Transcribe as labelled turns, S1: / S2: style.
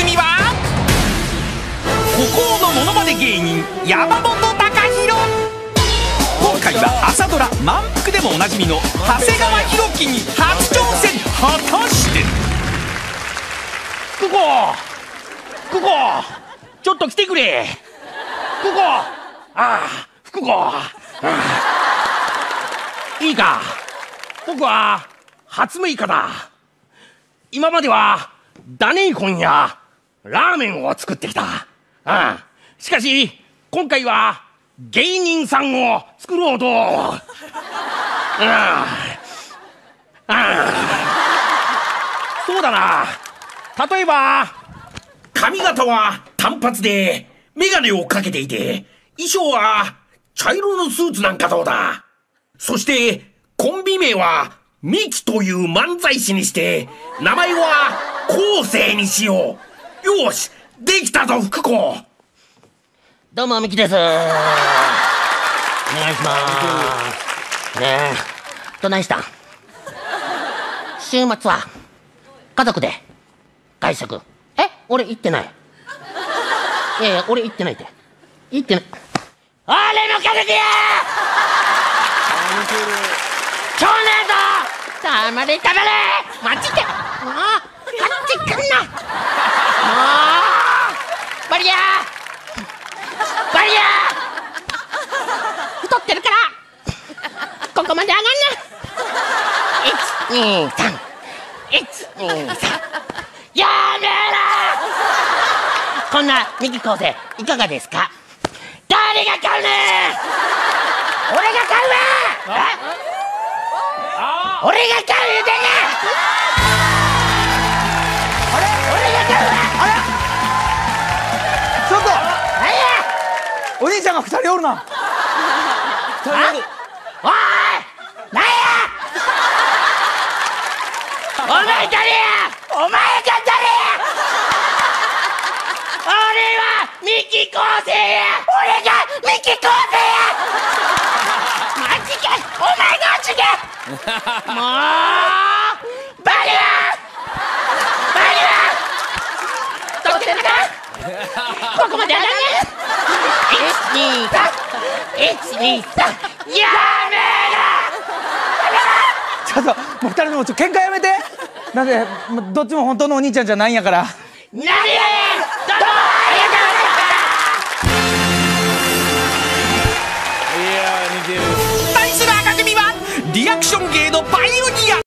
S1: 組は孤高のモノマネ芸人山本貴弘。今回は朝ドラ「満腹」でもおなじみの長谷川博己に初挑戦。果たして
S2: クコちょっと来てくれ。クコ福子いいか、僕は初6日だ。今まではダネイコンやラーメンを作ってきた。しかし今回は芸人さんを作ろうと。そうだな、例えば髪型は単発でメガネをかけていて、衣装は茶色のスーツなんかどうだ。そしてコンビ名はミキという漫才師にして、名前は昴生にしよう。よし、できたぞ福子。どうもミキです。お願いしますね。えどないしたん。週末は家族で外食。俺行ってない。いやいや俺行ってないって。行ってない。俺の家族や少年と黙れ黙れマジでこっち来んな。バリア太ってるからここまで上がんな。123やめろ。こんなミキ昴生いかがですか。誰が買うねん。俺が買うわ。俺が買う言うてんねん。俺が買うわ。
S3: ちょっと
S2: 何や
S3: お兄ちゃんが2人おるな。
S2: おい何やお前誰や。お前が誰や。俺はミキ昴生や。俺がミキ昴生や。マジか。お前がマジか。もうバリア取ってるか。ここまで上がんね。123やめろ。
S3: ちょっともう2人とも喧嘩やめて。なんでどっちも本当のお兄ちゃんじゃないんやから。
S2: 何やねん。どうもありがとうございました。
S1: 対する赤組はリアクション芸のパイオニア